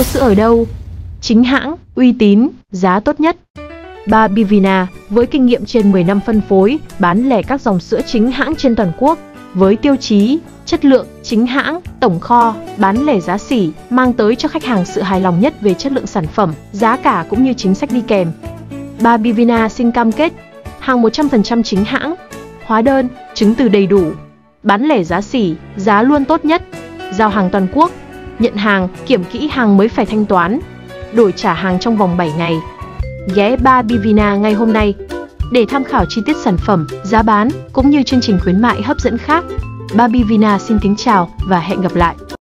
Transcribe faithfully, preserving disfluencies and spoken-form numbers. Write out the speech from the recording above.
sữa ở đâu? Chính hãng, uy tín, giá tốt nhất. Babivina, với kinh nghiệm trên mười năm phân phối, bán lẻ các dòng sữa chính hãng trên toàn quốc, với tiêu chí, chất lượng, chính hãng, tổng kho, bán lẻ giá sỉ, mang tới cho khách hàng sự hài lòng nhất về chất lượng sản phẩm, giá cả cũng như chính sách đi kèm. Babivina xin cam kết, hàng một trăm phần trăm chính hãng, hóa đơn, chứng từ đầy đủ, bán lẻ giá sỉ, giá luôn tốt nhất, giao hàng toàn quốc, nhận hàng, kiểm kỹ hàng mới phải thanh toán, đổi trả hàng trong vòng bảy ngày. Ghé Babivina ngay hôm nay để tham khảo chi tiết sản phẩm, giá bán cũng như chương trình khuyến mại hấp dẫn khác. Babivina xin kính chào và hẹn gặp lại.